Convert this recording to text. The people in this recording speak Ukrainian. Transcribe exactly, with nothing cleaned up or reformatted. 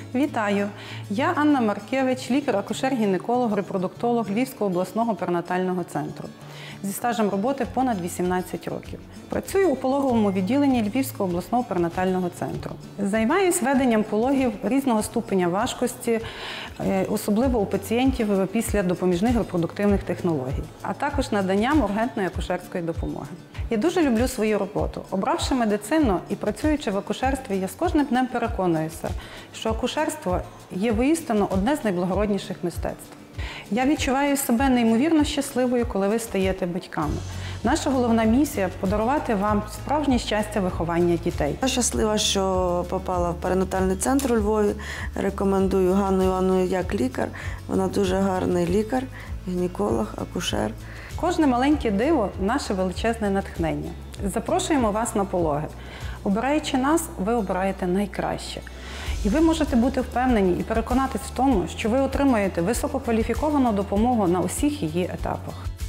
Вітаю! Я Анна Маркевич, лікар-акушер-гінеколог, репродуктолог Львівського обласного перинатального центру. Зі стажем роботи понад вісімнадцять років. Працюю у пологовому відділенні Львівського обласного перинатального центру. Займаюсь веденням пологів різного ступеня важкості, особливо у пацієнтів після допоміжних репродуктивних технологій, а також наданням ургентної акушерської допомоги. Я дуже люблю свою роботу. Обравши медицину і працюючи в акушерстві, я з кожним днем переконуюся, що акушерство є воістину одне з найблагородніших мистецтв. Я відчуваю себе неймовірно щасливою, коли ви стаєте батьками. Наша головна місія – подарувати вам справжнє щастя виховання дітей. Я щаслива, що попала в перинатальний центр у Львові. Рекомендую Ганну Івановну як лікар. Вона дуже гарний лікар, гінеколог, акушер. Кожне маленьке диво – наше величезне натхнення. Запрошуємо вас на пологи. Обираючи нас, ви обираєте найкраще. І ви можете бути впевнені і переконатись в тому, що ви отримаєте висококваліфіковану допомогу на усіх її етапах.